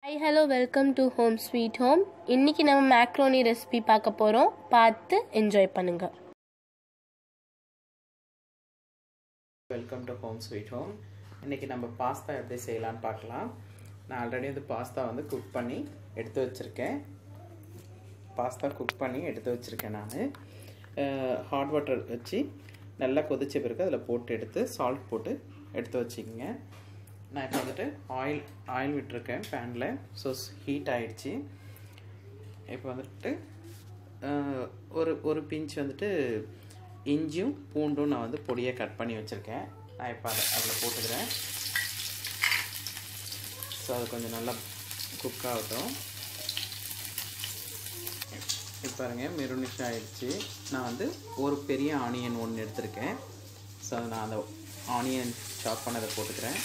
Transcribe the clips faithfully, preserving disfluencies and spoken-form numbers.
Hi, hello, welcome to Home Sweet Home. இன்னைக்கு நம்ம macaroni recipe பார்க்க போறோம். பார்த்து என்ஜாய் பண்ணுங்க. Welcome to home sweet home. இன்னைக்கு நம்ம பாஸ்தா எப்படி செய்யலாம்னு பார்க்கலாம். நான் ஆல்ரெடி இந்த பாஸ்தா வந்து குக் பண்ணி எடுத்து வச்சிருக்கேன். பாஸ்தா குக் பண்ணி எடுத்து வச்சிருக்கேன் நான். ஹாட் வாட்டர் வச்சு நல்லா கொதிச்ச பிறகு அதில் போட்டு எடுத்து சால்ட் போட்டு எடுத்து வச்சுக்கோங்க. நான் இப்போ வந்துட்டு ஆயில் ஆயில் விட்டுருக்கேன் பேனில். ஸோ ஹீட் ஆகிடுச்சு. இப்போ வந்துட்டு ஒரு ஒரு பிஞ்ச் வந்துட்டு இஞ்சியும் பூண்டும் நான் வந்து பொடியை கட் பண்ணி வச்சுருக்கேன். நான் இப்போ அதை அதில் போட்டுக்கிறேன். ஸோ அது கொஞ்சம் நல்லா குக் ஆகட்டும். இப்போ பாருங்க மெரூனிஷ் ஆகிடுச்சு. நான் வந்து ஒரு பெரிய ஆனியன் ஒன்று எடுத்திருக்கேன். ஸோ நான் அந்த ஆனியன் சாப் பண்ணதை போட்டுக்கிறேன்.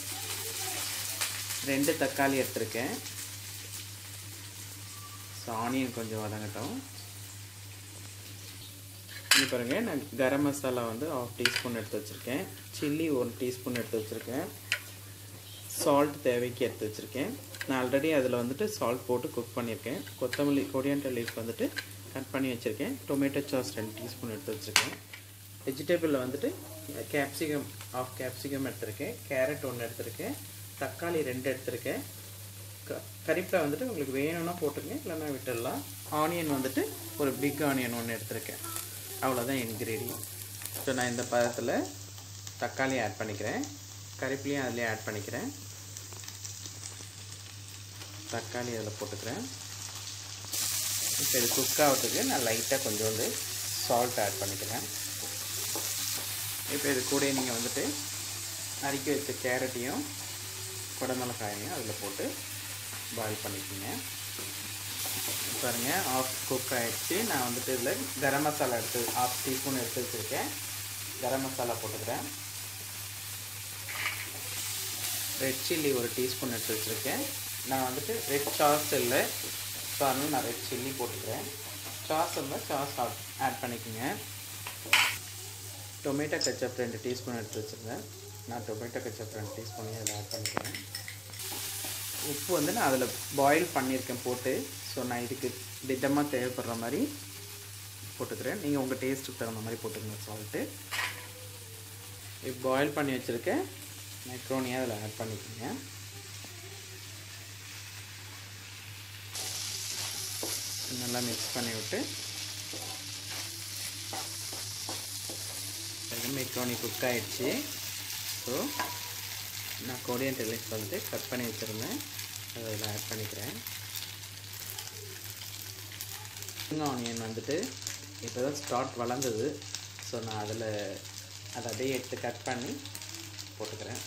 ரெண்டு தக்காளி எடுத்திருக்கேன். ஸோ ஆனியன் கொஞ்சம் வதங்கட்டும். இது பாருங்கள், நான் கரம் மசாலா வந்து ஆஃப் டீஸ்பூன் எடுத்து வச்சுருக்கேன். சில்லி ஒரு டீஸ்பூன் எடுத்து வச்சுருக்கேன். சால்ட் தேவைக்கு எடுத்து வச்சுருக்கேன். நான் ஆல்ரெடி அதில் வந்துட்டு சால்ட் போட்டு குக் பண்ணியிருக்கேன். கொத்தமல்லி கொரியாண்டர் லீஃப் வந்துட்டு கட் பண்ணி வச்சுருக்கேன். டொமேட்டோ சாஸ் ரெண்டு டீஸ்பூன் எடுத்து வச்சுருக்கேன். வெஜிடபிளில் வந்துட்டு கேப்சிகம் ஆஃப் கேப்சிகம் எடுத்திருக்கேன். கேரட் ஒன்று எடுத்திருக்கேன். தக்காளி ரெண்டு எடுத்திருக்கேன். க கறிப்பில் வந்துட்டு உங்களுக்கு வேணும்னா போட்டுருங்க, இல்லைன்னா விட்டுடலாம். ஆனியன் வந்துட்டு ஒரு பிக் ஆனியன் ஒன்று எடுத்திருக்கேன். அவ்வளோதான் இன்க்ரீடியன்ட். ஸோ நான் இந்த பதத்தில் தக்காளி ஆட் பண்ணிக்கிறேன். கறிப்பிலையும் அதிலே ஆட் பண்ணிக்கிறேன். தக்காளி அதில் போட்டுக்கிறேன். இப்போ இது குக் ஆகிறதுக்கு நான் லைட்டாக கொஞ்சோண்டு சால்ட் ஆட் பண்ணிக்கிறேன். இப்போ இது கூட நீங்கள் வந்துட்டு நறுக்கி வச்ச கேரட்டையும் குடமிளகாயையும் அதில் போட்டு பாயில் பண்ணிக்கோங்க. பாருங்கள் ஆஃப் குக் ஆகிடுச்சு. நான் வந்துட்டு இதில் கரம் மசாலா எடுத்து ஆஃப் டீஸ்பூன் எடுத்து வச்சுருக்கேன். கரம் மசாலா போட்டுக்கிறேன். ரெட் சில்லி ஒரு டீஸ்பூன் எடுத்து வச்சுருக்கேன். நான் வந்துட்டு ரெட் சாஸ் இல்லை, ஸோ அதனால் நான் ரெட் சில்லி போட்டுக்கிறேன். சாஸ் இருந்தால் சாஸ் ஆட் பண்ணிக்கோங்க. டொமேட்டோ கெச்சப் ரெண்டு டீஸ்பூன் எடுத்து வச்சுருந்தேன். நான் டொமேட்டோ கெச்சப் ரெண்டு டீஸ்பூனையும் அதில் ஆட் பண்ணிக்கிறேன். உப்பு வந்து நான் அதில் பாயில் பண்ணியிருக்கேன் போட்டு. ஸோ நான் இதுக்கு திட்டமாக தேவைப்படுற மாதிரி போட்டுக்கிறேன். நீங்கள் உங்கள் டேஸ்ட்டுக்கு தகுந்த மாதிரி போட்டுக்கணும் சால்ட்டு. இப்போ பாயில் பண்ணி வச்சுருக்கேன் மெக்ரோனியை அதில் ஆட் பண்ணிக்கோங்க. நல்லா மிக்ஸ் பண்ணி விட்டு மெக்ரோனி குக் ஆகிடுச்சு. ஸோ நான் கொரியாண்டர் லீஃப் வந்துட்டு கட் பண்ணி வச்சுருந்தேன், அதை அதில் ஆட் பண்ணிக்கிறேன். ஆனியன் வந்துட்டு இப்போ தான் ஸ்டார்ட் வளர்ந்தது. ஸோ நான் அதில் அதை அப்படியே எடுத்து கட் பண்ணி போட்டுக்கிறேன்.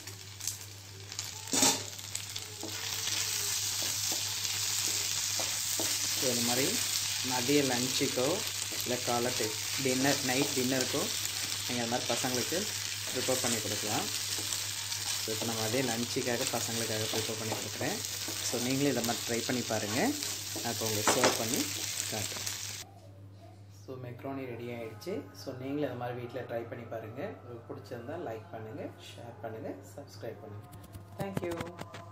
ஸோ இந்த மாதிரி மதிய லஞ்சுக்கோ இல்லை காலை டின்னர் நைட் டின்னருக்கோ நீங்கள் அது மாதிரி பசங்களுக்கு ப்ரிப்பேர் பண்ணி கொடுக்கலாம். ஸோ இப்போ நம்ம அதே லஞ்சுக்காக பசங்களுக்காக ப்ரிப்பேர் பண்ணி கொடுக்குறேன். ஸோ நீங்களும் இதை மாதிரி ட்ரை பண்ணி பாருங்கள். நான் இப்போ உங்களுக்கு சர்வ் பண்ணி காட்டுறேன். ஸோ மெக்ரோனி ரெடி ஆகிடுச்சு. ஸோ நீங்களும் இதை மாதிரி வீட்டில் ட்ரை பண்ணி பாருங்கள். உங்களுக்கு பிடிச்சிருந்தால் லைக் பண்ணுங்கள், ஷேர் பண்ணுங்கள், சப்ஸ்கிரைப் பண்ணுங்கள். தேங்க்யூ.